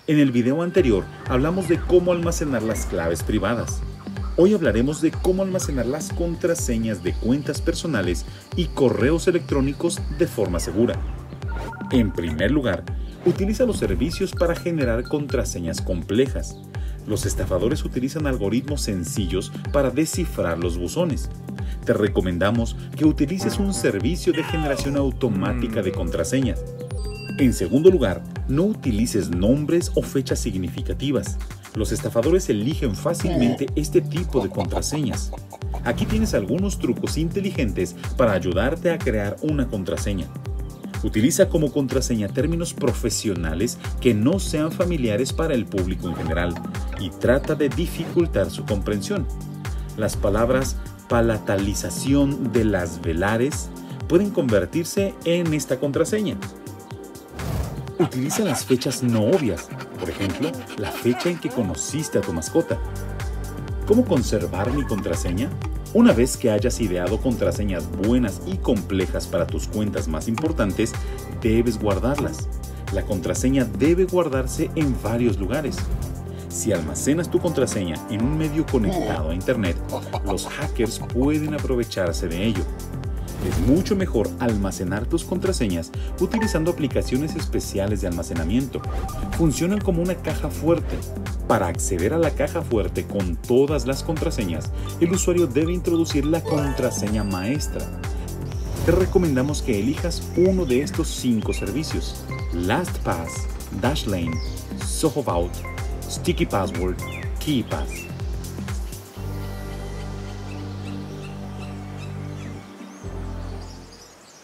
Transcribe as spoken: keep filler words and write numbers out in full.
En el video anterior hablamos de cómo almacenar las claves privadas. Hoy hablaremos de cómo almacenar las contraseñas de cuentas personales y correos electrónicos de forma segura. En primer lugar, utiliza los servicios para generar contraseñas complejas. Los estafadores utilizan algoritmos sencillos para descifrar los buzones. Te recomendamos que utilices un servicio de generación automática de contraseñas. En segundo lugar, no utilices nombres o fechas significativas. Los estafadores eligen fácilmente este tipo de contraseñas. Aquí tienes algunos trucos inteligentes para ayudarte a crear una contraseña. Utiliza como contraseña términos profesionales que no sean familiares para el público en general y trata de dificultar su comprensión. Las palabras palatalización de las velares pueden convertirse en esta contraseña. Utiliza las fechas no obvias, por ejemplo, la fecha en que conociste a tu mascota. ¿Cómo conservar mi contraseña? Una vez que hayas ideado contraseñas buenas y complejas para tus cuentas más importantes, debes guardarlas. La contraseña debe guardarse en varios lugares. Si almacenas tu contraseña en un medio conectado a Internet, los hackers pueden aprovecharse de ello. Es mucho mejor almacenar tus contraseñas utilizando aplicaciones especiales de almacenamiento. Funcionan como una caja fuerte. Para acceder a la caja fuerte con todas las contraseñas, el usuario debe introducir la contraseña maestra. Te recomendamos que elijas uno de estos cinco servicios: LastPass, Dashlane, Soho Vault, Sticky Password, KeePass.